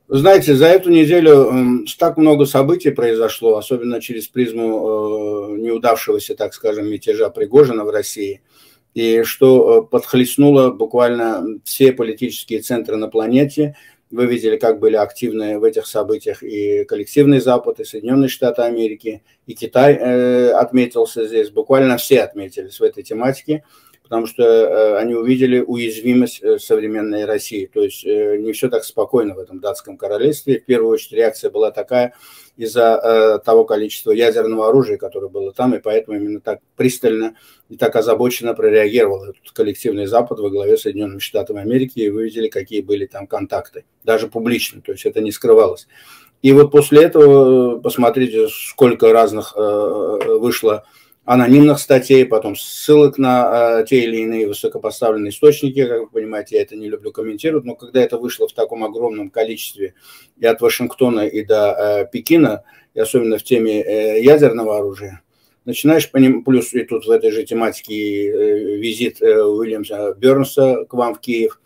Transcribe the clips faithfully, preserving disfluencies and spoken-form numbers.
Вы знаете, за эту неделю э, так много событий произошло, особенно через призму э, неудавшегося, так скажем, мятежа Пригожина в России, и что э, подхлестнуло буквально все политические центры на планете. Вы видели, как были активны в этих событиях и коллективный Запад, и Соединенные Штаты Америки, и Китай э, отметился здесь. Буквально все отметились в этой тематике, потому что э, они увидели уязвимость э, современной России. То есть э, не все так спокойно в этом датском королевстве. В первую очередь реакция была такая из-за э, того количества ядерного оружия, которое было там, и поэтому именно так пристально и так озабоченно прореагировал этот коллективный Запад во главе Соединенных Штатов Америки, и вы видели, какие были там контакты, даже публично, то есть это не скрывалось. И вот после этого посмотрите, сколько разных э, вышло анонимных статей, потом ссылок на э, те или иные высокопоставленные источники, как вы понимаете, я это не люблю комментировать, но когда это вышло в таком огромном количестве и от Вашингтона и до э, Пекина, и особенно в теме э, ядерного оружия, начинаешь понимать, плюс и тут в этой же тематике э, визит э, Уильямса Бернса к вам в Киев,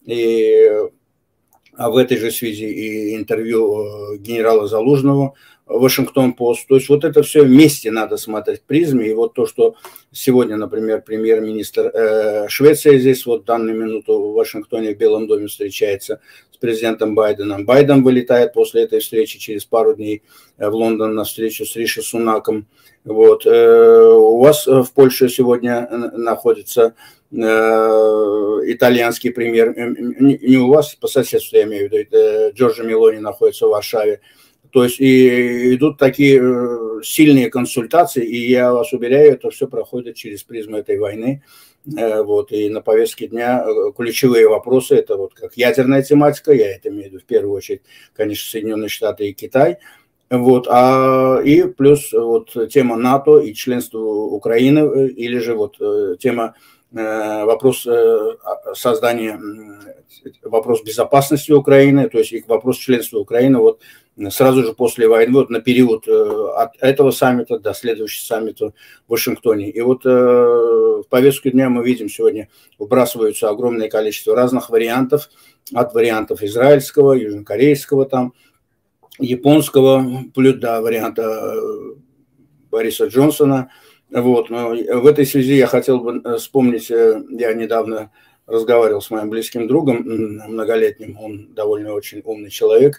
и а в этой же связи и интервью э, генерала Залужного, Вашингтон-Пост. То есть вот это все вместе надо смотреть в призме. И вот то, что сегодня, например, премьер-министр э, Швеции здесь вот в данную минуту в Вашингтоне в Белом доме встречается с президентом Байденом. Байден вылетает после этой встречи через пару дней в Лондон на встречу с Риши Сунаком. Вот. Э, у вас в Польше сегодня находится э, итальянский премьер, не, не у вас, по соседству я имею в виду, это Джорджо Мелони находится в Варшаве. То есть и идут такие сильные консультации, и я вас уверяю, это все проходит через призму этой войны. Вот, и на повестке дня ключевые вопросы, это вот как ядерная тематика, я это имею в виду в первую очередь, конечно, Соединенные Штаты и Китай. Вот, а, и плюс вот тема НАТО и членство Украины, или же вот тема вопрос создания, вопрос безопасности Украины, то есть и вопрос членства Украины вот сразу же после войны, вот на период от этого саммита до следующего саммита в Вашингтоне. И вот в повестку дня мы видим сегодня выбрасываются огромное количество разных вариантов, от вариантов израильского, южнокорейского, там, японского, вплоть до варианта Бориса Джонсона. Вот. Но в этой связи я хотел бы вспомнить, я недавно разговаривал с моим близким другом многолетним, он довольно очень умный человек,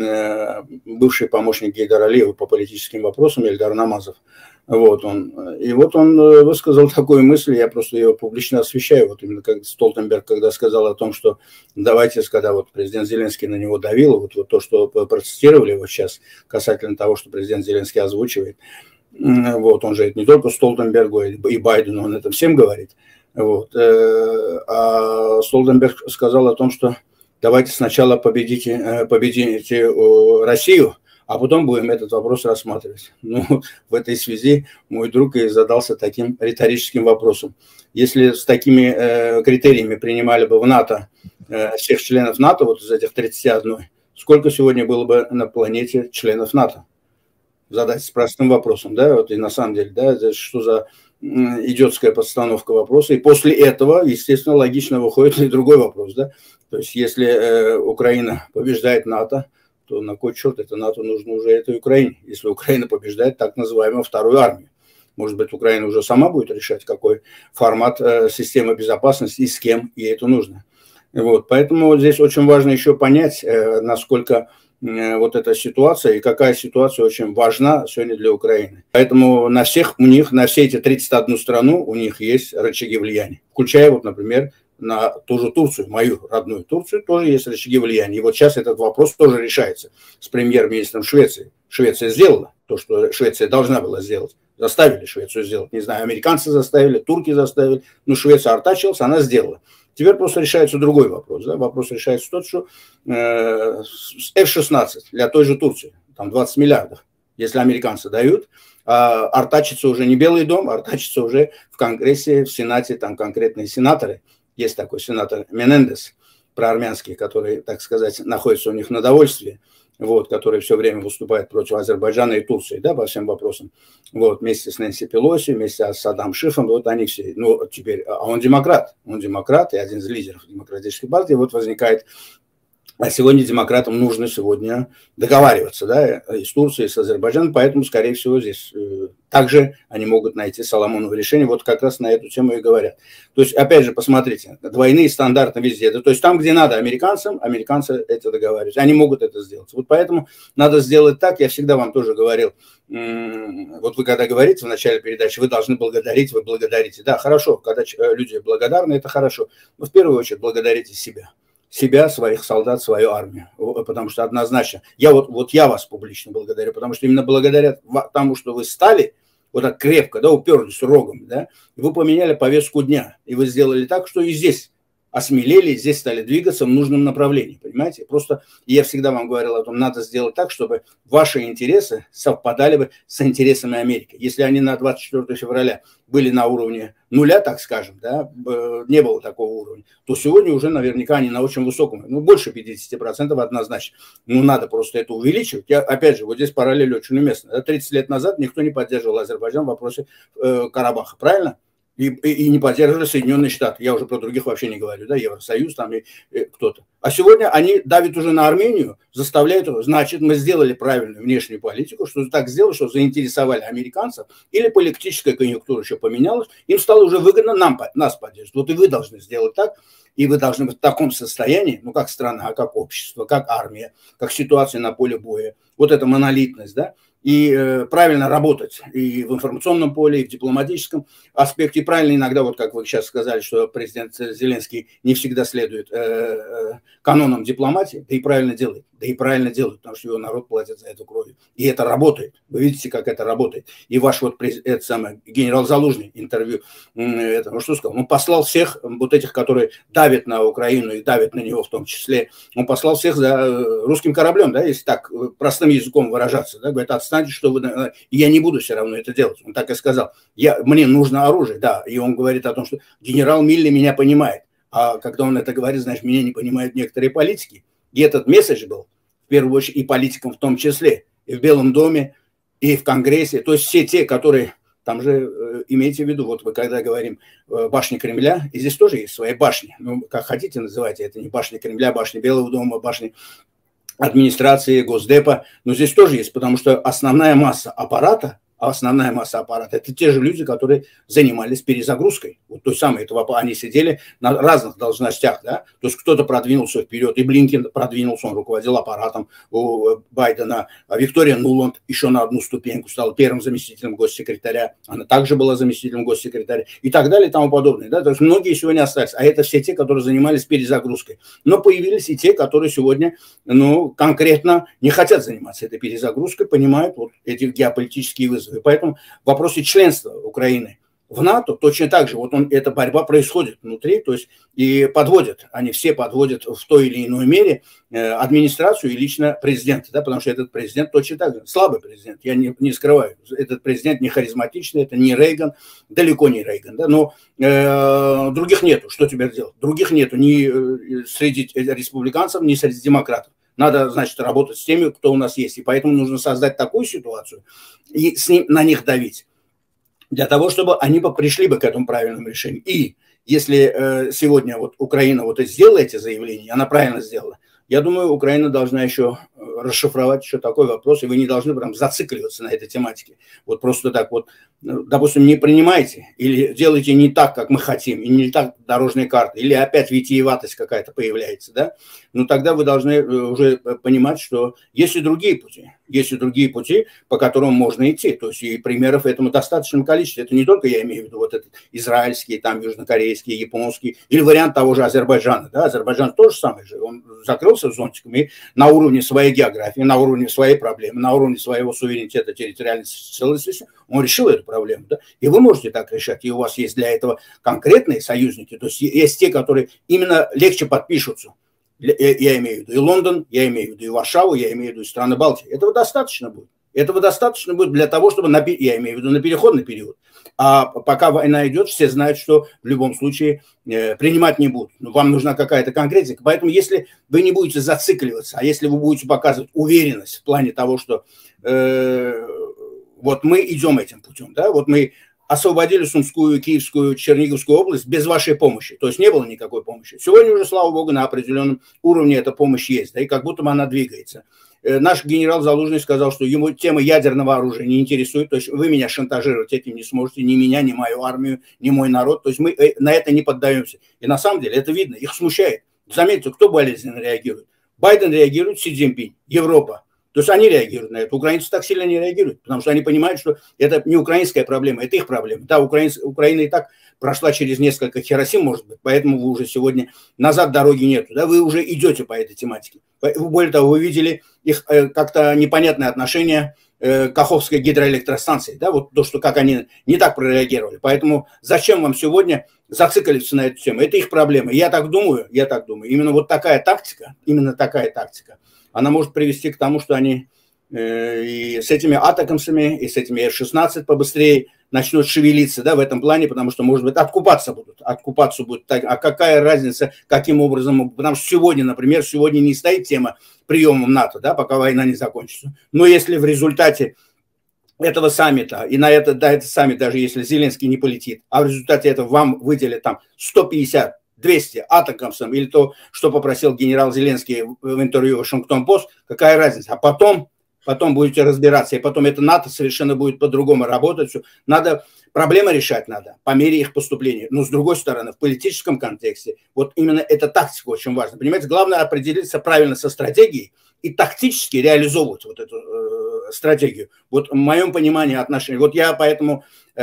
бывший помощник Гейдара Алиева по политическим вопросам, Эльдар Намазов. Вот он. И вот он высказал такую мысль, я просто ее публично освещаю, вот именно как Столтенберг, когда сказал о том, что давайте, когда вот президент Зеленский на него давил, вот, вот то, что процитировали его сейчас касательно того, что президент Зеленский озвучивает, вот он же это не только Столтенбергу и Байдену, он это всем говорит. Вот. А Столтенберг сказал о том, что давайте сначала победите, победите Россию, а потом будем этот вопрос рассматривать. Ну, в этой связи мой друг и задался таким риторическим вопросом. Если с такими э, критериями принимали бы в НАТО э, всех членов НАТО, вот из этих тридцати одной, сколько сегодня было бы на планете членов НАТО? Задать простым вопросом, да, вот и на самом деле, да, что за идиотская подстановка вопроса. И после этого, естественно, логично выходит и другой вопрос, да. То есть, если э, Украина побеждает НАТО, то на кой черт это НАТО нужно уже этой Украине, если Украина побеждает так называемую вторую армию? Может быть, Украина уже сама будет решать, какой формат э, системы безопасности и с кем ей это нужно. Вот, поэтому вот здесь очень важно еще понять, э, насколько э, вот эта ситуация и какая ситуация очень важна сегодня для Украины. Поэтому на всех у них, на все эти тридцать одну страну у них есть рычаги влияния, включая вот, например, на ту же Турцию, мою родную Турцию, тоже есть рычаги влияния. И вот сейчас этот вопрос тоже решается с премьер-министром Швеции. Швеция сделала то, что Швеция должна была сделать. Заставили Швецию сделать. Не знаю, американцы заставили, турки заставили. Но Швеция артачилась, она сделала. Теперь просто решается другой вопрос. Да? Вопрос решается тот, что э, эф шестнадцать для той же Турции, там двадцать миллиардов, если американцы дают, а артачится уже не Белый дом, а артачится уже в Конгрессе, в Сенате, там конкретные сенаторы. Есть такой сенатор Менендес, проармянский, который, так сказать, находится у них на довольстве, вот, который все время выступает против Азербайджана и Турции, да, по всем вопросам. Вот, вместе с Нэнси Пелоси, вместе с Саддам Шифом, вот они все. Ну, теперь, а он демократ, он демократ и один из лидеров демократической партии. Вот возникает А сегодня демократам нужно сегодня договариваться, да, и с Турцией, и с Азербайджаном, поэтому, скорее всего, здесь э, также они могут найти Соломоново решение, вот как раз на эту тему и говорят. То есть, опять же, посмотрите, двойные стандарты везде, да, то есть там, где надо американцам, американцы это договариваются, они могут это сделать. Вот поэтому надо сделать так, я всегда вам тоже говорил, вот вы когда говорите в начале передачи, вы должны благодарить, вы благодарите. Да, хорошо, когда люди благодарны, это хорошо, но в первую очередь благодарите себя. Себя, своих солдат, свою армию. Потому что однозначно, я вот, вот я вас публично благодарю, потому что именно благодаря тому, что вы стали вот так крепко, да, уперлись рогом, да, и вы поменяли повестку дня, и вы сделали так, что и здесь осмелели, здесь стали двигаться в нужном направлении, понимаете? Просто я всегда вам говорил о том, надо сделать так, чтобы ваши интересы совпадали бы с интересами Америки. Если они на двадцать четвёртого февраля были на уровне нуля, так скажем, да, не было такого уровня, то сегодня уже наверняка они на очень высоком, ну, больше пятидесяти процентов однозначно. Ну, надо просто это увеличивать. Я, опять же, вот здесь параллель очень уместна. тридцать лет назад никто не поддерживал Азербайджан в вопросе э, Карабаха, правильно? И, и, и не поддерживали Соединенные Штаты. Я уже про других вообще не говорю, да, Евросоюз там и, и кто-то. А сегодня они давят уже на Армению, заставляют, значит, мы сделали правильную внешнюю политику, что так сделали, что заинтересовали американцев, или политическая конъюнктура еще поменялась, им стало уже выгодно нам, нас поддерживать. Вот и вы должны сделать так, и вы должны быть в таком состоянии, ну, как страна, как общество, как армия, как ситуация на поле боя, вот эта монолитность, да, и э, правильно работать и в информационном поле, и в дипломатическом аспекте, и правильно иногда, вот как вы сейчас сказали, что президент Зеленский не всегда следует э, э, канонам дипломатии, да и правильно делает, да и правильно делает, потому что его народ платит за это кровью. И это работает, вы видите, как это работает. И ваш вот это самое, генерал Залужный интервью, это, ну что сказал, он послал всех вот этих, которые давят на Украину и давят на него в том числе, он послал всех за русским кораблем, да, если так простым языком выражаться, да, говорит, отстаньте, что вы, я не буду все равно это делать, он так и сказал, я, мне нужно оружие, да, и он говорит о том, что генерал Милли меня понимает, а когда он это говорит, значит, меня не понимают некоторые политики, и этот месседж был, в первую очередь, и политикам в том числе, и в Белом доме, и в Конгрессе, то есть все те, которые, там же, э, имейте в виду, вот вы когда говорим э, башни Кремля, и здесь тоже есть свои башни, ну, как хотите называйте, это не башни Кремля, башни Белого дома, башни администрации, Госдепа, но здесь тоже есть, потому что основная масса аппарата, а основная масса аппарата, это те же люди, которые занимались перезагрузкой. Вот той самой, этого, они сидели на разных должностях, да, то есть кто-то продвинулся вперед, и Блинкен продвинулся, он руководил аппаратом у Байдена, а Виктория Нуланд еще на одну ступеньку стала первым заместителем госсекретаря, она также была заместителем госсекретаря, и так далее, и тому подобное, да, то есть многие сегодня остались, а это все те, которые занимались перезагрузкой, но появились и те, которые сегодня, ну, конкретно не хотят заниматься этой перезагрузкой, понимают вот эти геополитические вызовы. И поэтому в вопросе членства Украины в НАТО точно так же, вот он, эта борьба происходит внутри, то есть и подводят, они все подводят в той или иной мере э, администрацию и лично президента, да, потому что этот президент точно так же, слабый президент, я не, не скрываю, этот президент не харизматичный, это не Рейган, далеко не Рейган, да, но э, других нету, что теперь делать, других нету ни среди республиканцев, ни среди демократов. Надо, значит, работать с теми, кто у нас есть. И поэтому нужно создать такую ситуацию и с ним, на них давить, для того, чтобы они пришли бы к этому правильному решению. И если э, сегодня вот Украина вот и сделала эти заявления, она правильно сделала, я думаю, Украина должна еще расшифровать еще такой вопрос, и вы не должны прям зацикливаться на этой тематике. Вот просто так вот, допустим, не принимайте или делайте не так, как мы хотим, и не так дорожные карты, или опять витиеватость какая-то появляется, да, ну тогда вы должны уже понимать, что есть и другие пути, есть и другие пути, по которым можно идти, то есть и примеров этому достаточном количестве. Это не только, я имею в виду, вот этот израильский, там южнокорейский, японский, или вариант того же Азербайджана, да, Азербайджан тоже самое же, он закрылся зонтиком и на уровне своей географии, на уровне своей проблемы, на уровне своего суверенитета, территориальной целостности, он решил эту проблему, да, и вы можете так решать, и у вас есть для этого конкретные союзники, то есть есть те, которые именно легче подпишутся, я имею в виду и Лондон, я имею в виду и Варшаву, я имею в виду и страны Балтии, этого достаточно будет. Этого достаточно будет для того, чтобы, на, я имею в виду, на переходный период. А пока война идет, все знают, что в любом случае э, принимать не будут. Но вам нужна какая-то конкретика. Поэтому если вы не будете зацикливаться, а если вы будете показывать уверенность в плане того, что э, вот мы идем этим путем, да, вот мы освободили Сумскую, Киевскую, Черниговскую область без вашей помощи. То есть не было никакой помощи. Сегодня уже, слава богу, на определенном уровне эта помощь есть, да, и как будто бы она двигается. Наш генерал Залужный сказал, что ему тема ядерного оружия не интересует, то есть вы меня шантажировать этим не сможете, ни меня, ни мою армию, ни мой народ, то есть мы на это не поддаемся. И на самом деле это видно, их смущает. Заметьте, кто болезненно реагирует. Байден реагирует, Си Цзиньпинь, Европа. То есть они реагируют на это. Украинцы так сильно не реагируют, потому что они понимают, что это не украинская проблема, это их проблема. Да, украинцы, Украина и так прошла через несколько Хиросим, может быть, поэтому вы уже сегодня назад дороги нету, да, вы уже идете по этой тематике. Более того, вы видели их как-то непонятное отношение к Каховской гидроэлектростанции, да, вот то, что как они не так прореагировали. Поэтому зачем вам сегодня зациклиться на эту тему? Это их проблема. Я так думаю, я так думаю. Именно вот такая тактика, именно такая тактика, она может привести к тому, что они э, и с этими атакамсами, и с этими эф шестнадцать побыстрее начнут шевелиться, да, в этом плане, потому что, может быть, откупаться будут. Откупаться будут. Так, а какая разница, каким образом? Потому что сегодня, например, сегодня не стоит тема приема НАТО, да, пока война не закончится. Но если в результате этого саммита, и на это, да, этот саммит, даже если Зеленский не полетит, а в результате этого вам выделят там сто пятьдесят двести атакамсов, или то, что попросил генерал Зеленский в интервью Вашингтон-Пост, какая разница? А потом, потом будете разбираться, и потом это НАТО совершенно будет по-другому работать. Надо, проблемы решать надо по мере их поступления. Но с другой стороны, в политическом контексте, вот именно эта тактика очень важна. Понимаете, главное определиться правильно со стратегией и тактически реализовывать вот эту э, стратегию. Вот в моем понимании отношений, вот я поэтому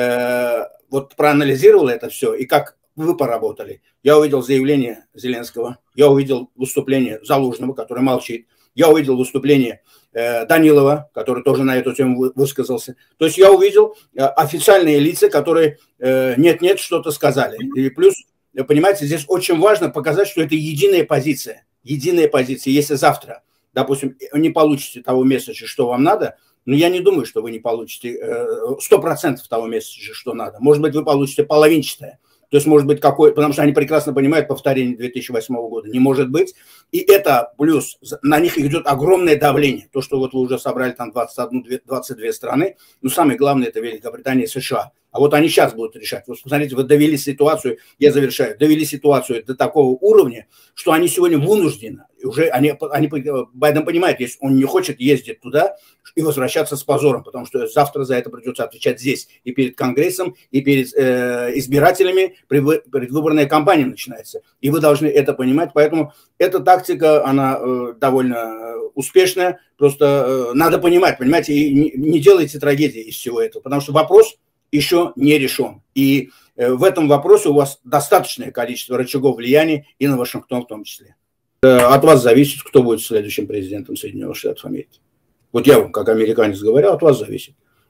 э, вот проанализировал это все, и как вы поработали. Я увидел заявление Зеленского, я увидел выступление Залужного, который молчит, я увидел выступление э, Данилова, который тоже на эту тему высказался. То есть я увидел э, официальные лица, которые нет-нет, э, что-то сказали. И плюс, понимаете, здесь очень важно показать, что это единая позиция. Единая позиция. Если завтра, допустим, не получите того месседжа, что вам надо, но я не думаю, что вы не получите сто процентов того месседжа, что надо. Может быть, вы получите половинчатое. То есть, может быть, какой, потому что они прекрасно понимают повторение две тысячи восьмого года. Не может быть. И это плюс, на них идет огромное давление. То, что вот вы уже собрали там двадцать одна - двадцать две страны, но самое главное, это Великобритания и США. А вот они сейчас будут решать. Вот посмотрите, вы довели ситуацию, я завершаю, довели ситуацию до такого уровня, что они сегодня вынуждены, уже они, они, Байден понимает, если он не хочет ездить туда и возвращаться с позором, потому что завтра за это придется отвечать здесь и перед Конгрессом, и перед э, избирателями, предвыборная кампания начинается. И вы должны это понимать, поэтому эта тактика, она э, довольно успешная, просто э, надо понимать, понимаете, и не, не делайте трагедии из всего этого, потому что вопрос еще не решен. И э, в этом вопросе у вас достаточное количество рычагов влияния, и на Вашингтон в том числе. Э, от вас зависит, кто будет следующим президентом Соединенных Штатов Америки. Вот я вам, как американец, говорю, от вас зависит.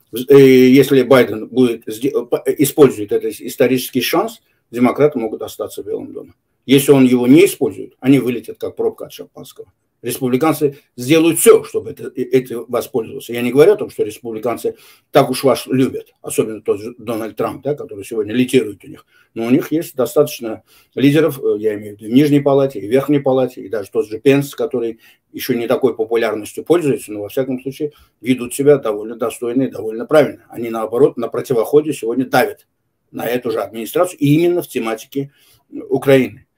И если Байден будет, использует этот исторический шанс, демократы могут остаться в Белом доме. Если он его не использует, они вылетят как пробка от шампанского. Республиканцы сделают все, чтобы это, это воспользоваться. Я не говорю о том, что республиканцы так уж вас любят, особенно тот же Дональд Трамп, да, который сегодня лидирует у них. Но у них есть достаточно лидеров, я имею в виду, в Нижней палате, и в Верхней палате, и даже тот же Пенс, который еще не такой популярностью пользуется, но во всяком случае ведут себя довольно достойно и довольно правильно. Они, наоборот, на противоходе сегодня давят на эту же администрацию именно в тематике Украины.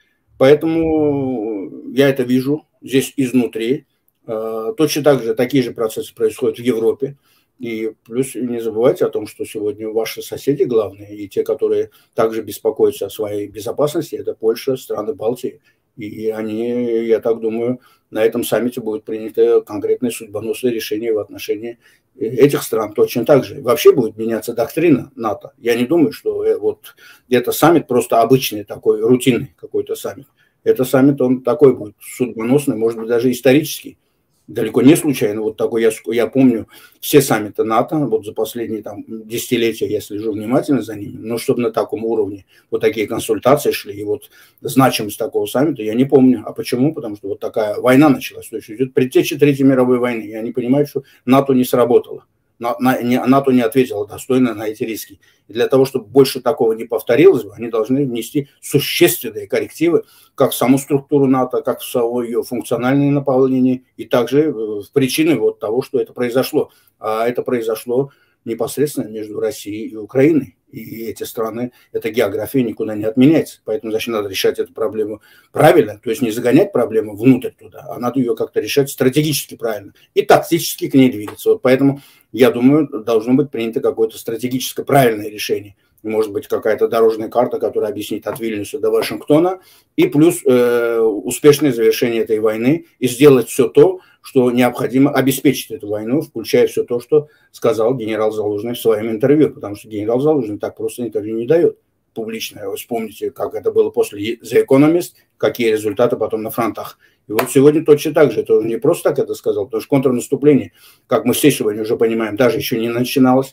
Поэтому я это вижу здесь изнутри. Точно так же такие же процессы происходят в Европе. И плюс не забывайте о том, что сегодня ваши соседи главные, и те, которые также беспокоятся о своей безопасности, это Польша, страны Балтии. И они, я так думаю, на этом саммите будет принято конкретное судьбоносное решение в отношении этих стран. Точно так же. Вообще будет меняться доктрина НАТО. Я не думаю, что вот это саммит просто обычный такой, рутинный какой-то саммит. Это саммит, он такой будет судьбоносный, может быть, даже исторический. Далеко не случайно. Вот такой, я, я помню все саммиты НАТО, вот за последние там десятилетия я слежу внимательно за ними, но чтобы на таком уровне вот такие консультации шли, и вот значимость такого саммита я не помню. А почему? Потому что вот такая война началась, то есть идет предтеча Третьей мировой войны, и они понимают, что НАТО не сработало. НАТО не ответило достойно на эти риски. И для того, чтобы больше такого не повторилось, они должны внести существенные коррективы как в саму структуру НАТО, как в само ее функциональное наполнение, и также в причины вот того, что это произошло. А это произошло непосредственно между Россией и Украиной. И эти страны, эта география никуда не отменяется. Поэтому, значит, надо решать эту проблему правильно, то есть не загонять проблему внутрь туда, а надо ее как-то решать стратегически правильно и тактически к ней двигаться. Вот поэтому, я думаю, должно быть принято какое-то стратегическое правильное решение. Может быть, какая-то дорожная карта, которая объяснит от Вильнюса до Вашингтона, и плюс э, успешное завершение этой войны, и сделать все то, что необходимо обеспечить эту войну, включая все то, что сказал генерал Залужный в своем интервью, потому что генерал Залужный так просто интервью не дает публично. Вы вспомните, как это было после The Economist, какие результаты потом на фронтах. И вот сегодня точно так же, это он не просто так это сказал, потому что контрнаступление, как мы все сегодня уже понимаем, даже еще не начиналось.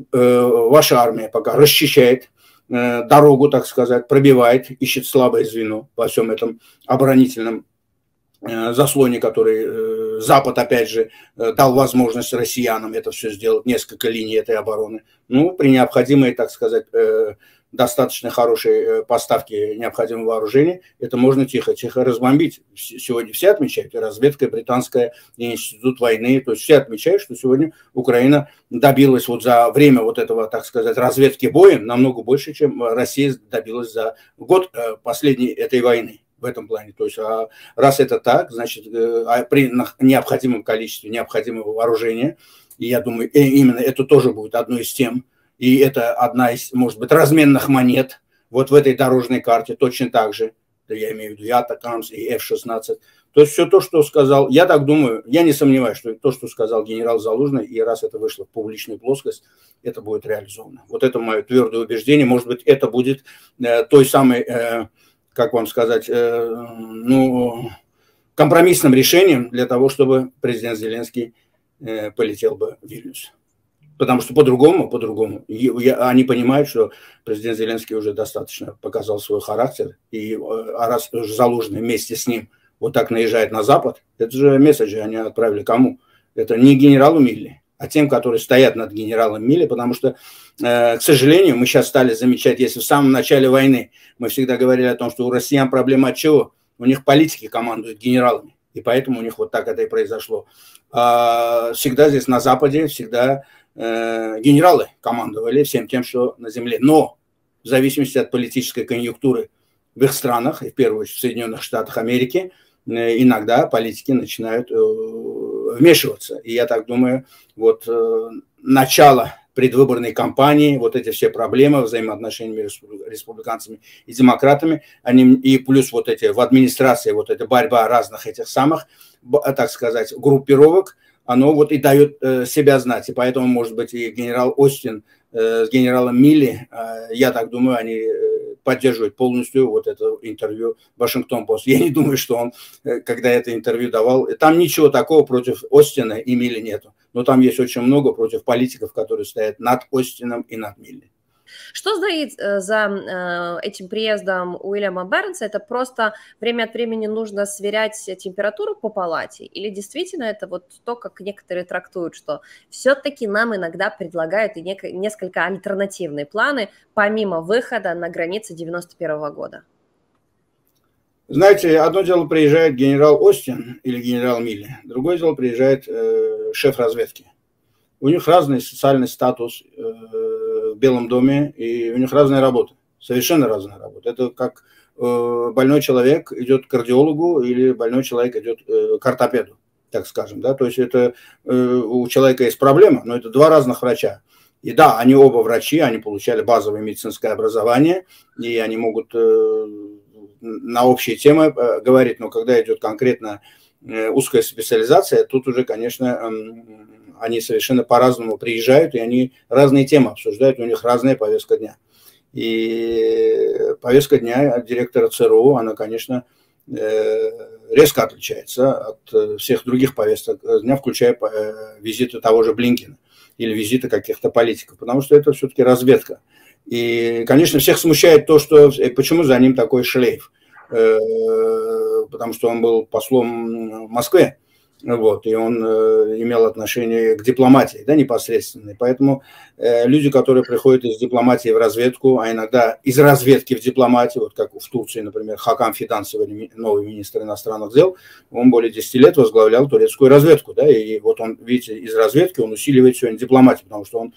Ваша армия пока расчищает дорогу, так сказать, пробивает, ищет слабое звено во всем этом оборонительном заслоне, который Запад, опять же, дал возможность россиянам это все сделать, несколько линий этой обороны. Ну, при необходимой, так сказать, достаточно хорошей поставки необходимого вооружения, это можно тихо-тихо разбомбить. Сегодня все отмечают, и разведка британская, и институт войны, то есть все отмечают, что сегодня Украина добилась вот за время вот этого, так сказать, разведки боем намного больше, чем Россия добилась за год последней этой войны. В этом плане. То есть, а раз это так, значит, при необходимом количестве необходимого вооружения, и я думаю, именно это тоже будет одной из тем, и это одна из, может быть, разменных монет вот в этой дорожной карте, точно так же, я имею в виду и Атакамс, и эф шестнадцать. То есть все то, что сказал, я так думаю, я не сомневаюсь, что то, что сказал генерал Залужный, и раз это вышло в публичную плоскость, это будет реализовано. Вот это мое твердое убеждение. Может быть, это будет э, той самой... Э, как вам сказать, э, ну, компромиссным решением для того, чтобы президент Зеленский э, полетел бы в Вильнюс. Потому что по-другому, по-другому. Они понимают, что президент Зеленский уже достаточно показал свой характер, и а раз Залужный вместе с ним вот так наезжает на Запад, это же месседжи они отправили кому? Это не генералу Милли, а тем, которые стоят над генералом Милли, потому что, э, к сожалению, мы сейчас стали замечать, если в самом начале войны мы всегда говорили о том, что у россиян проблема от чего? У них политики командуют генералами, и поэтому у них вот так это и произошло. А всегда здесь на Западе, всегда э, генералы командовали всем тем, что на земле. Но в зависимости от политической конъюнктуры в их странах, и в первую очередь в Соединенных Штатах Америки, э, иногда политики начинают э, вмешиваться. И я так думаю, вот э, начало предвыборной кампании, вот эти все проблемы взаимоотношений между республиканцами и демократами, они, и плюс вот эти в администрации, вот эта борьба разных этих самых, так сказать, группировок, оно вот и дает э, себя знать. И поэтому, может быть, и генерал Остин э, с генералом Милли, э, я так думаю, они э, поддерживают полностью вот это интервью Вашингтон-Пост. Я не думаю, что он, э, когда это интервью давал, там ничего такого против Остина и Милли нету. Но там есть очень много против политиков, которые стоят над Остином и над Милли. Что стоит за этим приездом Уильяма Бернса? Это просто время от времени нужно сверять температуру по палате? Или действительно это вот то, как некоторые трактуют, что все-таки нам иногда предлагают и несколько альтернативные планы, помимо выхода на границы девяносто первого года? Знаете, одно дело приезжает генерал Остин или генерал Милли, другое дело приезжает э, шеф разведки. У них разный социальный статус э, в Белом доме, и у них разная работа, совершенно разная работа. Это как э, больной человек идет к кардиологу или больной человек идет э, к ортопеду, так скажем. Да? То есть это э, у человека есть проблема, но это два разных врача. И да, они оба врачи, они получали базовое медицинское образование, и они могут э, на общие темы э, говорить, но когда идет конкретно э, узкая специализация, тут уже, конечно, э, они совершенно по-разному приезжают, и они разные темы обсуждают, у них разная повестка дня. И повестка дня директора ЦРУ, она, конечно, резко отличается от всех других повесток дня, включая визиты того же Блинкена или визиты каких-то политиков, потому что это все-таки разведка. И, конечно, всех смущает то, что почему за ним такой шлейф, потому что он был послом в Москве. Вот, и он э, имел отношение к дипломатии, да, непосредственно. Поэтому э, люди, которые приходят из дипломатии в разведку, а иногда из разведки в дипломатию, вот как в Турции, например, Хакам Фидан, сегодня новый министр иностранных дел, он более десяти лет возглавлял турецкую разведку, да, и вот он, видите, из разведки он усиливает сегодня дипломатию, потому что он,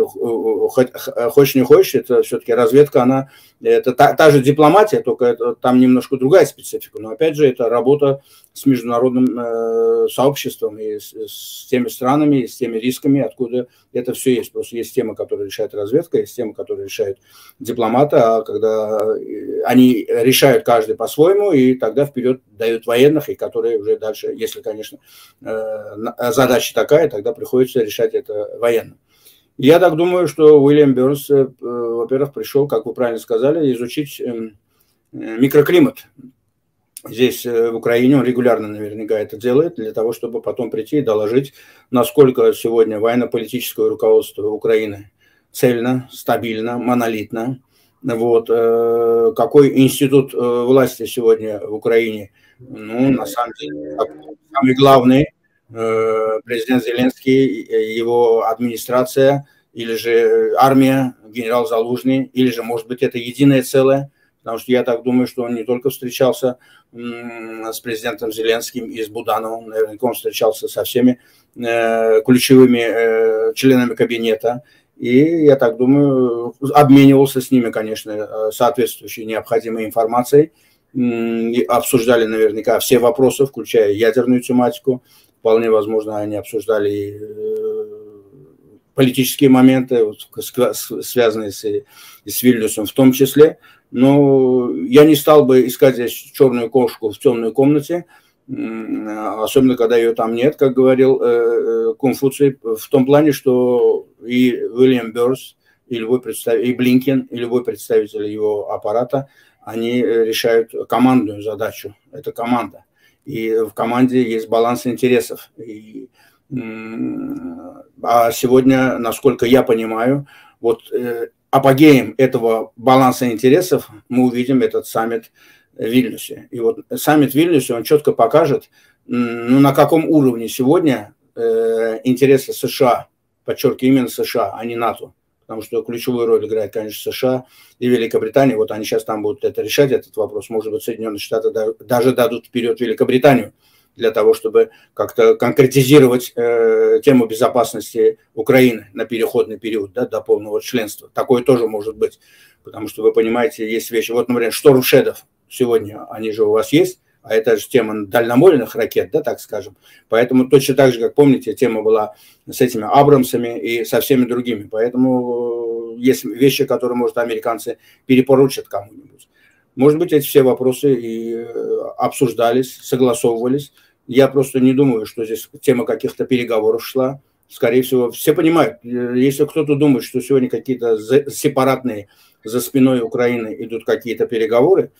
хочешь не хочешь, это все-таки разведка, она, это та, та же дипломатия, только это, там немножко другая специфика, но опять же это работа с международным э, сообществом и с, с теми странами, и с теми рисками, откуда это все есть. Просто есть темы, которые решает разведка, есть темы, которые решают дипломаты, а когда они решают каждый по-своему, и тогда вперед дают военных, и которые уже дальше, если, конечно, э, задача такая, тогда приходится решать это военно. Я так думаю, что Уильям Бернс, э, во-первых, пришел, как вы правильно сказали, изучить э, микроклимат. Здесь, в Украине, он регулярно наверняка это делает, для того, чтобы потом прийти и доложить, насколько сегодня военно-политическое руководство Украины цельно, стабильно, монолитно. Вот. Какой институт власти сегодня в Украине? Ну, на самом деле, самый главный президент Зеленский, его администрация, или же армия, генерал Залужный, или же, может быть, это единое целое. Потому что я так думаю, что он не только встречался с президентом Зеленским и с Будановым, наверняка он встречался со всеми э, ключевыми э, членами кабинета. И, я так думаю, обменивался с ними, конечно, соответствующей необходимой информацией. И обсуждали наверняка все вопросы, включая ядерную тематику. Вполне возможно, они обсуждали и э, политические моменты, вот, связанные с, с Вильнюсом в том числе. Но я не стал бы искать здесь черную кошку в темной комнате, особенно когда ее там нет, как говорил Конфуций, в том плане, что и Уильям Бернс, и, любой представитель, и Блинкен, и любой представитель его аппарата, они решают командную задачу. Это команда. И в команде есть баланс интересов. И, а сегодня, насколько я понимаю, вот апогеем этого баланса интересов мы увидим этот саммит в Вильнюсе. И вот саммит в Вильнюсе, он четко покажет, ну, на каком уровне сегодня э, интересы США, подчеркиваю, именно США, а не НАТО. Потому что ключевую роль играет, конечно, США и Великобритания. Вот они сейчас там будут это решать, этот вопрос. Может быть, Соединенные Штаты даже дадут вперед Великобританию для того, чтобы как-то конкретизировать э, тему безопасности Украины на переходный период, да, до полного членства. Такое тоже может быть, потому что, вы понимаете, есть вещи. Вот, например, Storm Shadow сегодня, они же у вас есть, а это же тема дальномольных ракет, да, так скажем. Поэтому точно так же, как помните, тема была с этими Абрамсами и со всеми другими. Поэтому есть вещи, которые, может, американцы перепоручат кому-нибудь. Может быть, эти все вопросы и обсуждались, согласовывались. Я просто не думаю, что здесь тема каких-то переговоров шла. Скорее всего, все понимают, если кто-то думает, что сегодня какие-то сепаратные за спиной Украины идут какие-то переговоры,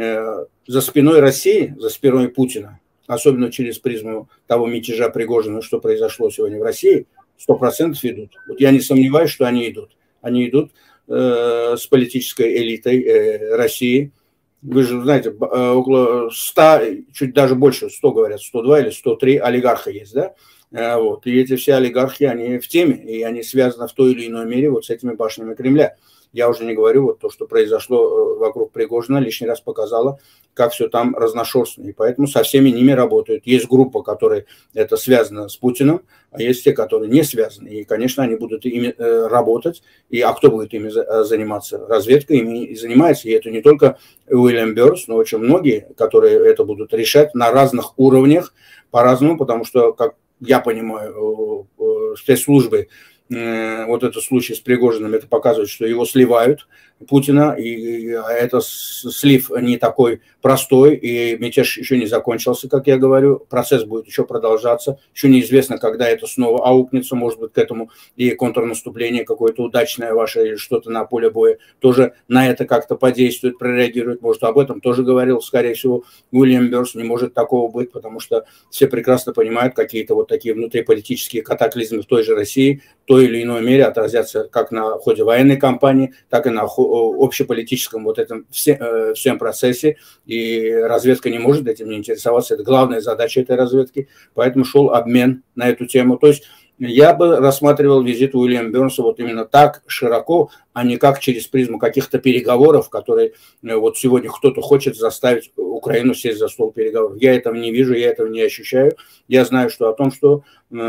за спиной России, за спиной Путина, особенно через призму того мятежа Пригожина, что произошло сегодня в России, сто процентов идут. Вот я не сомневаюсь, что они идут. Они идут э, с политической элитой э, России. Вы же знаете, около ста, чуть даже больше, сто говорят, сто два или сто три олигарха есть, да? Вот. И эти все олигархи, они в теме, и они связаны в той или иной мере вот с этими башнями Кремля. Я уже не говорю, вот то, что произошло вокруг Пригожина, лишний раз показало, как все там разношерстно. И поэтому со всеми ними работают. Есть группа, которая это связана с Путиным, а есть те, которые не связаны. И, конечно, они будут ими работать. И, а кто будет ими заниматься? Разведка ими и занимается. И это не только Уильям Бернс, но очень многие, которые это будут решать на разных уровнях, по-разному, потому что, как я понимаю, спецслужбы, вот этот случай с Пригожиным, это показывает, что его сливают, Путина, и это слив не такой простой, и мятеж еще не закончился, как я говорю, процесс будет еще продолжаться, еще неизвестно, когда это снова аукнется, может быть, к этому и контрнаступление какое-то удачное ваше, или что-то на поле боя тоже на это как-то подействует, прореагирует, может, об этом тоже говорил, скорее всего, Уильям Бернс, не может такого быть, потому что все прекрасно понимают, какие-то вот такие внутриполитические катаклизмы в той же России, в той или иной мере отразятся как на ходе военной кампании, так и на ходе общеполитическом вот этом все, всем процессе, и разведка не может этим не интересоваться. Это главная задача этой разведки, поэтому шел обмен на эту тему. То есть я бы рассматривал визит Уильяма Бернса вот именно так широко, а не как через призму каких-то переговоров, которые вот сегодня кто-то хочет заставить Украину сесть за стол переговоров. Я этого не вижу, я этого не ощущаю. Я знаю, что о том, что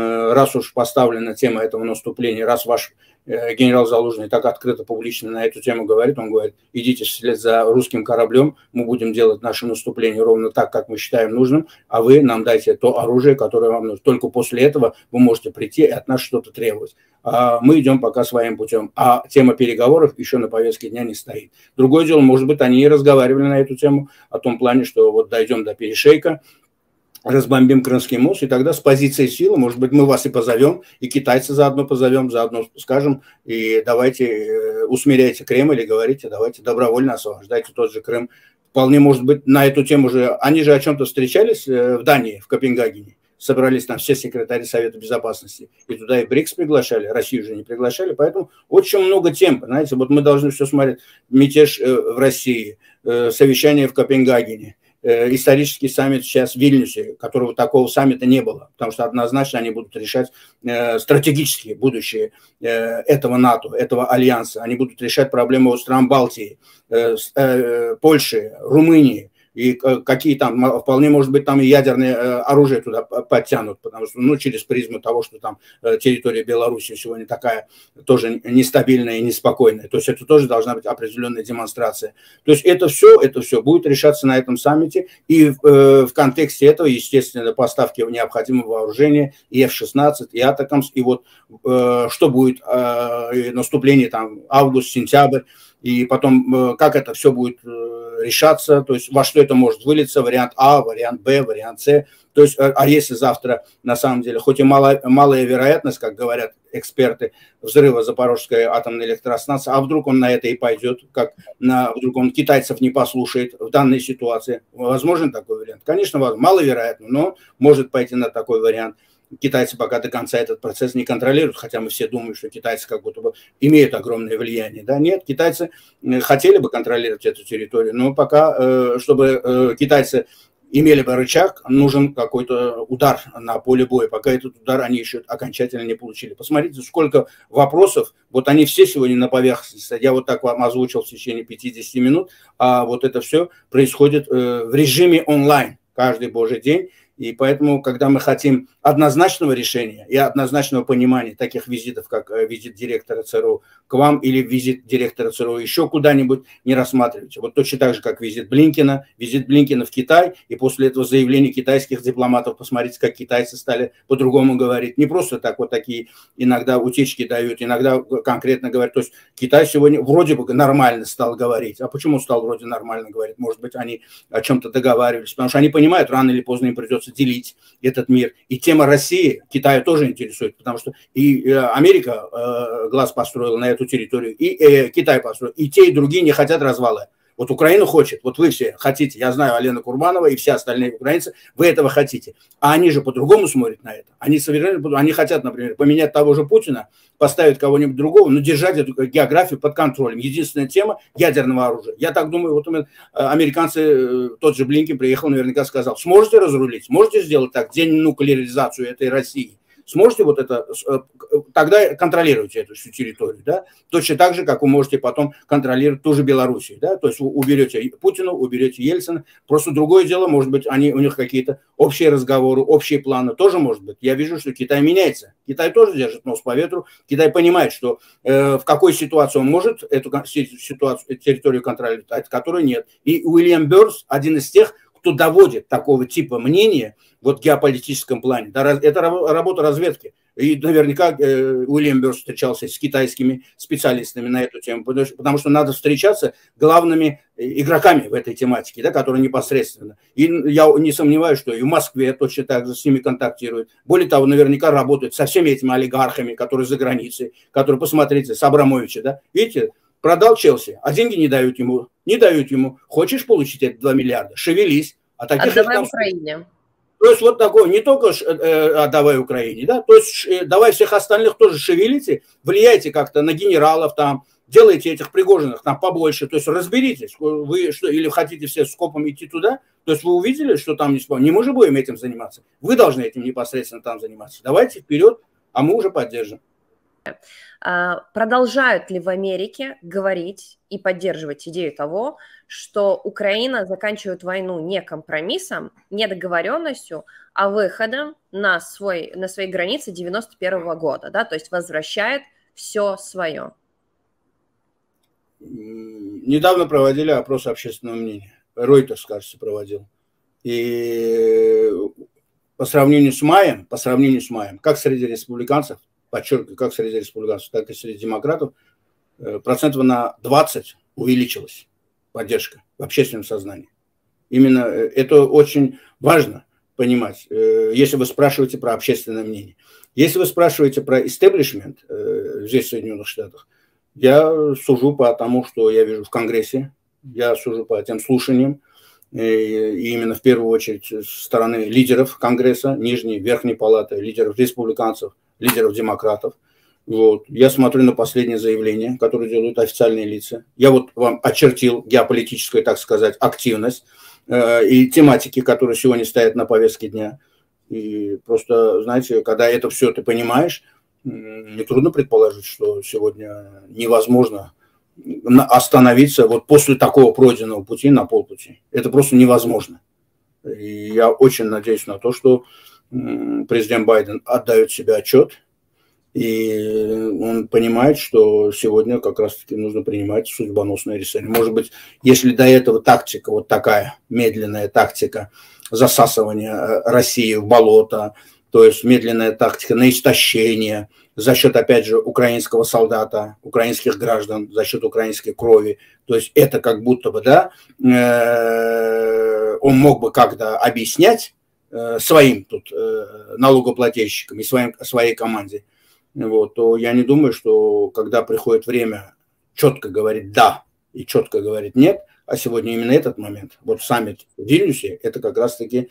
раз уж поставлена тема этого наступления, раз ваш генерал Залужный так открыто, публично на эту тему говорит, он говорит, идите вслед за русским кораблем, мы будем делать наше наступление ровно так, как мы считаем нужным, а вы нам дайте то оружие, которое вам нужно. Только после этого вы можете прийти и от нас что-то требовать. А мы идем пока своим путем. А тема переговоров еще на повестке дня не стоит. Другое дело, может быть, они и разговаривали на эту тему, о том плане, что вот дойдем до перешейка, разбомбим Крымский мост, и тогда с позиции силы, может быть, мы вас и позовем, и китайцы заодно позовем, заодно скажем, и давайте усмиряйте Кремль, и говорите, давайте добровольно освобождайте тот же Крым. Вполне может быть на эту тему же, они же о чем-то встречались в Дании, в Копенгагене, собрались там все секретари Совета Безопасности, и туда и БРИКС приглашали, Россию же не приглашали, поэтому очень много тем, знаете, вот мы должны все смотреть, мятеж в России, совещание в Копенгагене, исторический саммит сейчас в Вильнюсе, которого такого саммита не было, потому что однозначно они будут решать э, стратегические будущее э, этого НАТО, этого альянса. Они будут решать проблемы стран Балтии, э, э, Польши, Румынии. И какие там, вполне может быть, там и ядерное оружие туда подтянут, потому что, ну, через призму того, что там территория Беларуси сегодня такая тоже нестабильная и неспокойная. То есть это тоже должна быть определенная демонстрация. То есть это все, это все будет решаться на этом саммите. И э, в контексте этого, естественно, поставки необходимого вооружения и эф шестнадцать, и Атакамс, и вот э, что будет э, наступление там август, сентябрь. И потом, как это все будет решаться, то есть во что это может вылиться, вариант А, вариант Б, вариант С. То есть, а если завтра, на самом деле, хоть и малая, малая вероятность, как говорят эксперты, взрыва Запорожской атомной электростанции, а вдруг он на это и пойдет, как на, вдруг он китайцев не послушает в данной ситуации. Возможен такой вариант? Конечно, маловероятно, но может пойти на такой вариант. Китайцы пока до конца этот процесс не контролируют, хотя мы все думаем, что китайцы как будто бы имеют огромное влияние. Да? Нет, китайцы хотели бы контролировать эту территорию, но пока, чтобы китайцы имели бы рычаг, нужен какой-то удар на поле боя. Пока этот удар они еще окончательно не получили. Посмотрите, сколько вопросов, вот они все сегодня на поверхности. Я вот так вам озвучил в течение пятидесяти минут, а вот это все происходит в режиме онлайн каждый божий день. И поэтому, когда мы хотим однозначного решения и однозначного понимания таких визитов, как визит директора ЦРУ к вам или визит директора ЦРУ еще куда-нибудь, не рассматривайте. Вот точно так же, как визит Блинкена, визит Блинкена в Китай, и после этого заявления китайских дипломатов, посмотрите, как китайцы стали по-другому говорить. Не просто так вот такие иногда утечки дают, иногда конкретно говорят. То есть Китай сегодня вроде бы нормально стал говорить. А почему стал вроде нормально говорить? Может быть, они о чем-то договаривались, потому что они понимают, рано или поздно им придется делить этот мир. И тема России Китая тоже интересует, потому что и Америка э, глаз построила на эту территорию, и э, Китай построил. И те, и другие не хотят развала. Вот Украина хочет, вот вы все хотите, я знаю, Алена Курбанова и все остальные украинцы, вы этого хотите. А они же по-другому смотрят на это. Они совершенно, они хотят, например, поменять того же Путина, поставить кого-нибудь другого, но держать эту географию под контролем. Единственная тема – ядерного оружия. Я так думаю, вот американцы, тот же Блинкен приехал, наверняка сказал, сможете разрулить, сможете сделать так, денуклеаризацию этой России? Сможете вот это, тогда контролируйте эту всю территорию, да, точно так же, как вы можете потом контролировать ту же Белоруссию, да, то есть вы уберете Путина, уберете Ельцина, просто другое дело, может быть, они, у них какие-то общие разговоры, общие планы, тоже может быть. Я вижу, что Китай меняется, Китай тоже держит нос по ветру, Китай понимает, что э, в какой ситуации он может эту ситуацию, эту территорию контролировать, а в которой нет. И Уильям Бернс один из тех, кто доводит такого типа мнения вот в геополитическом плане. Это работа разведки. И наверняка э, Уильям Бернс встречался с китайскими специалистами на эту тему, потому что, потому что надо встречаться главными игроками в этой тематике, да, которые непосредственно. И я не сомневаюсь, что и в Москве точно так же с ними контактируют. Более того, наверняка работают со всеми этими олигархами, которые за границей, которые, посмотрите, с Абрамовича, да, видите, продал Челси, а деньги не дают ему. Не дают ему. Хочешь получить эти два миллиарда? Шевелись. А таких отдавай Украине. То есть вот такое, не только э, отдавай Украине, да, то есть э, давай всех остальных тоже шевелите, влияйте как-то на генералов там, делайте этих Пригожиных там побольше, то есть разберитесь, вы что, или хотите все скопом идти туда, то есть вы увидели, что там не спорно, не мы же будем этим заниматься, вы должны этим непосредственно там заниматься, давайте вперед, а мы уже поддержим. Продолжают ли в Америке говорить и поддерживать идею того, что Украина заканчивает войну не компромиссом, не договоренностью, а выходом на, свой, на свои границы девяносто первого года, да, то есть возвращает все свое? Недавно проводили опрос общественного мнения. Reuters, кажется, проводил. И по сравнению с маем, по сравнению с маем, как среди республиканцев, подчеркиваю, как среди республиканцев, так и среди демократов, процентов на двадцать увеличилась поддержка в общественном сознании. Именно это очень важно понимать, если вы спрашиваете про общественное мнение. Если вы спрашиваете про истеблишмент здесь, в Соединенных Штатах, я сужу по тому, что я вижу в Конгрессе, я сужу по тем слушаниям, и именно в первую очередь со стороны лидеров Конгресса, нижней, верхней палаты, лидеров республиканцев, лидеров демократов. Вот. Я смотрю на последние заявления, которые делают официальные лица. Я вот вам очертил геополитическую, так сказать, активность э, и тематики, которые сегодня стоят на повестке дня. И просто, знаете, когда это все ты понимаешь, нетрудно предположить, что сегодня невозможно остановиться вот после такого пройденного пути на полпути. Это просто невозможно. И я очень надеюсь на то, что президент Байден отдает себе отчет, и он понимает, что сегодня как раз-таки нужно принимать судьбоносное решение. Может быть, если до этого тактика, вот такая медленная тактика засасывания России в болото, то есть медленная тактика на истощение за счет, опять же, украинского солдата, украинских граждан, за счет украинской крови, то есть это как будто бы, да, он мог бы как-то объяснять своим тут налогоплательщикам и своим, своей команде, вот, то я не думаю, что когда приходит время четко говорить «да» и четко говорить «нет», а сегодня именно этот момент, вот саммит в Вильнюсе, это как раз-таки,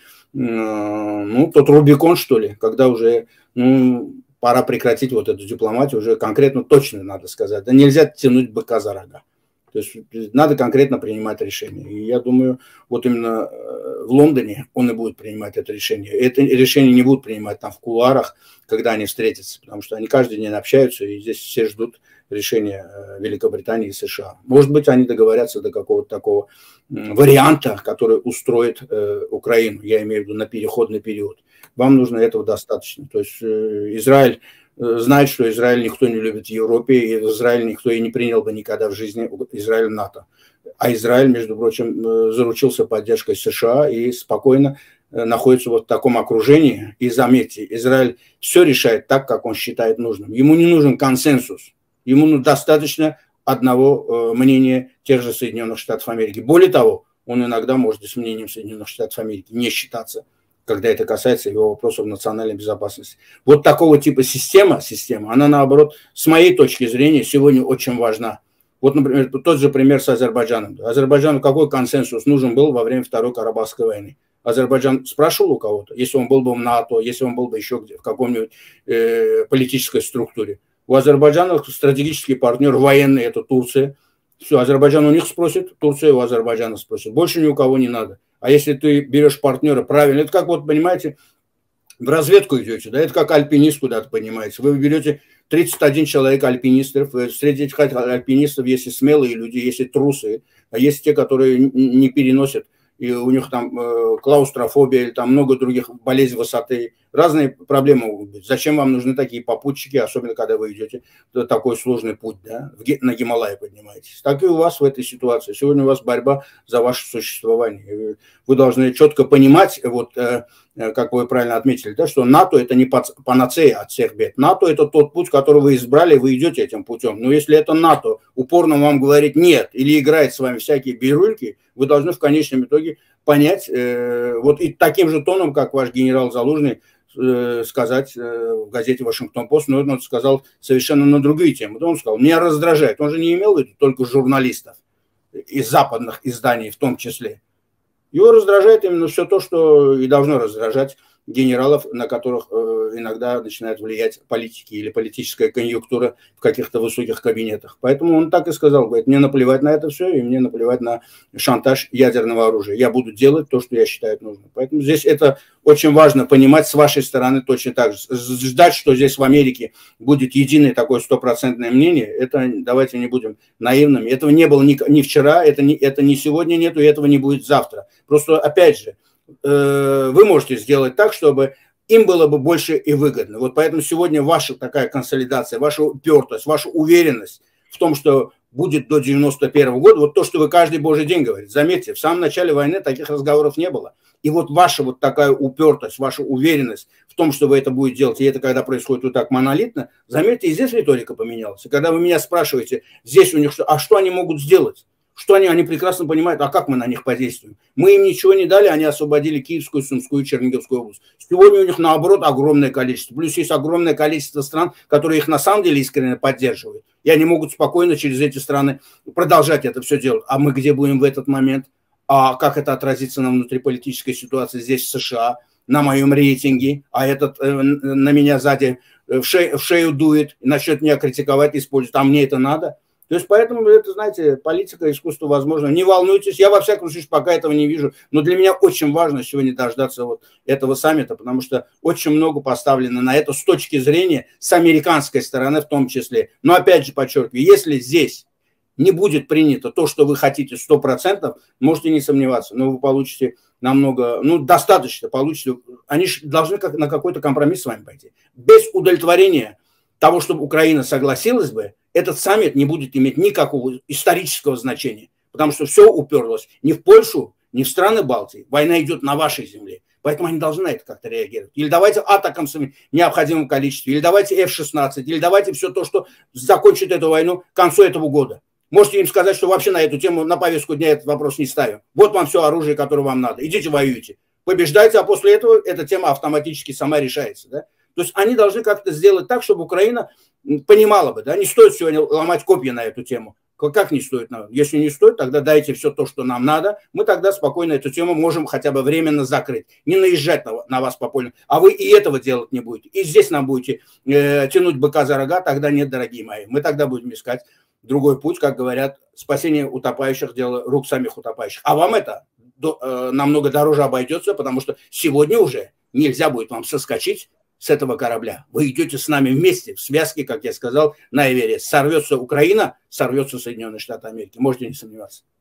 ну, тот Рубикон, что ли, когда уже, ну, пора прекратить вот эту дипломатию, уже конкретно, точно надо сказать, да нельзя тянуть быка за рога. То есть надо конкретно принимать решение. И я думаю, вот именно в Лондоне он и будет принимать это решение. Это решение не будут принимать там в кулуарах, когда они встретятся, потому что они каждый день общаются, и здесь все ждут решения Великобритании и США. Может быть, они договорятся до какого-то такого варианта, который устроит Украину, я имею в виду на переходный период. Вам нужно этого достаточно. То есть Израиль знает, что Израиль никто не любит в Европе, и Израиль никто и не принял бы никогда в жизни Израиль в НАТО. А Израиль, между прочим, заручился поддержкой США и спокойно находится вот в таком окружении. И заметьте, Израиль все решает так, как он считает нужным. Ему не нужен консенсус, ему достаточно одного мнения тех же Соединенных Штатов Америки. Более того, он иногда может и с мнением Соединенных Штатов Америки не считаться, когда это касается его вопросов национальной безопасности. Вот такого типа система, система, она наоборот, с моей точки зрения, сегодня очень важна. Вот, например, тот же пример с Азербайджаном. Азербайджану какой консенсус нужен был во время Второй Карабахской войны? Азербайджан спрашивал у кого-то, если он был бы в НАТО, если он был бы еще где, в каком-нибудь э, политической структуре. У Азербайджана стратегический партнер военный, это Турция. Все, Азербайджан у них спросит, Турция у Азербайджана спросит. Больше ни у кого не надо. А если ты берешь партнера правильно, это как вот, понимаете, в разведку идете, да, это как альпинист куда-то, понимаете. Вы берете тридцать один человек альпинистов, среди этих альпинистов есть и смелые люди, есть и трусы, а есть те, которые не переносят, и у них там э, клаустрофобия или там много других болезней высоты. Разные проблемы могут быть. Зачем вам нужны такие попутчики, особенно когда вы идете такой сложный путь, да, на Гималай поднимаетесь. Так и у вас в этой ситуации. Сегодня у вас борьба за ваше существование. Вы должны четко понимать, вот, э, как вы правильно отметили, да, что НАТО это не панацея от всех бед. НАТО это тот путь, который вы избрали, вы идете этим путем. Но если это НАТО упорно вам говорит нет или играет с вами всякие бирюльки, вы должны в конечном итоге понять, э, вот и таким же тоном, как ваш генерал Залужный, э, сказать э, в газете «Вашингтон-Пост», но он сказал совершенно на другие темы. Он сказал, меня раздражает. Он же не имел в виду только журналистов из западных изданий в том числе. Его раздражает именно все то, что и должно раздражать генералов, на которых э, иногда начинает влиять политики или политическая конъюнктура в каких-то высоких кабинетах. Поэтому он так и сказал, говорит, мне наплевать на это все, и мне наплевать на шантаж ядерного оружия. Я буду делать то, что я считаю нужным. Поэтому здесь это очень важно понимать с вашей стороны точно так же. Ждать, что здесь в Америке будет единое такое стопроцентное мнение, это давайте не будем наивными. Этого не было ни, ни вчера, это не, это не сегодня нету, и этого не будет завтра. Просто, опять же, э, вы можете сделать так, чтобы им было бы больше и выгодно. Вот поэтому сегодня ваша такая консолидация, ваша упертость, ваша уверенность в том, что будет до девяносто первого года, вот то, что вы каждый божий день говорите. Заметьте, в самом начале войны таких разговоров не было. И вот ваша вот такая упертость, ваша уверенность в том, что вы это будете делать, и это когда происходит вот так монолитно, заметьте, и здесь риторика поменялась. И когда вы меня спрашиваете, здесь у них что, а что они могут сделать? Что они, они прекрасно понимают, а как мы на них подействуем? Мы им ничего не дали, они освободили Киевскую, Сумскую, Черниговскую область. Сегодня у них, наоборот, огромное количество. Плюс есть огромное количество стран, которые их на самом деле искренне поддерживают. И они могут спокойно через эти страны продолжать это все делать. А мы где будем в этот момент? А как это отразится на внутриполитической ситуации здесь, в США, на моем рейтинге? А этот э, на меня сзади в шею, в шею дует, начнет меня критиковать, использовать. А мне это надо? То есть, поэтому, это, знаете, политика, искусство возможно. Не волнуйтесь, я, во всяком случае, пока этого не вижу. Но для меня очень важно сегодня дождаться вот этого саммита, потому что очень много поставлено на это с точки зрения, с американской стороны в том числе. Но, опять же, подчеркиваю, если здесь не будет принято то, что вы хотите сто процентов, можете не сомневаться, но вы получите намного, ну, достаточно получите. Они должны как, на какой-то компромисс с вами пойти. Без удовлетворения того, чтобы Украина согласилась бы, этот саммит не будет иметь никакого исторического значения, потому что все уперлось не в Польшу, не в страны Балтии. Война идет на вашей земле, поэтому они должны на это как-то реагировать. Или давайте атакам в необходимом количестве, или давайте эф шестнадцать, или давайте все то, что закончит эту войну к концу этого года. Можете им сказать, что вообще на эту тему, на повестку дня этот вопрос не ставим. Вот вам все оружие, которое вам надо. Идите воюйте. Побеждайте, а после этого эта тема автоматически сама решается. Да? То есть они должны как-то сделать так, чтобы Украина понимала бы. Да? Не стоит сегодня ломать копья на эту тему. Как не стоит? Если не стоит, тогда дайте все то, что нам надо. Мы тогда спокойно эту тему можем хотя бы временно закрыть. Не наезжать на, на вас попольно. А вы и этого делать не будете. И здесь нам будете э, тянуть быка за рога. Тогда нет, дорогие мои. Мы тогда будем искать другой путь, как говорят, спасение утопающих – дело рук самих утопающих. А вам это до, э, намного дороже обойдется, потому что сегодня уже нельзя будет вам соскочить с этого корабля. Вы идете с нами вместе, в связке, как я сказал, на Эверест. Сорвется Украина, сорвется Соединенные Штаты Америки. Можете не сомневаться.